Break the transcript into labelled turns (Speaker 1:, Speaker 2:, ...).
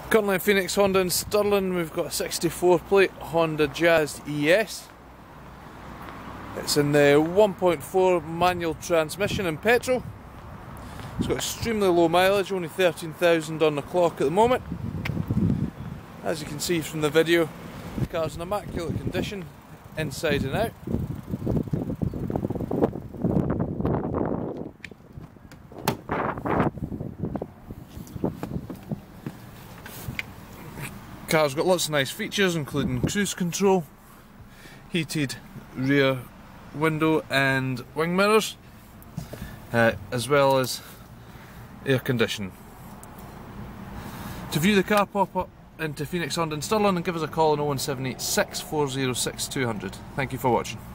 Speaker 1: Currently at Phoenix Honda in Stirling, we've got a 64 plate Honda Jazz ES. It's in the 1.4 manual transmission and petrol. It's got extremely low mileage, only 13,000 on the clock at the moment. As you can see from the video, the car's in immaculate condition, inside and out. The car's got lots of nice features, including cruise control, heated rear window and wing mirrors, as well as air conditioning. To view the car, pop up into Phoenix Honda in Stirling and give us a call on 01786 406 200. Thank you for watching.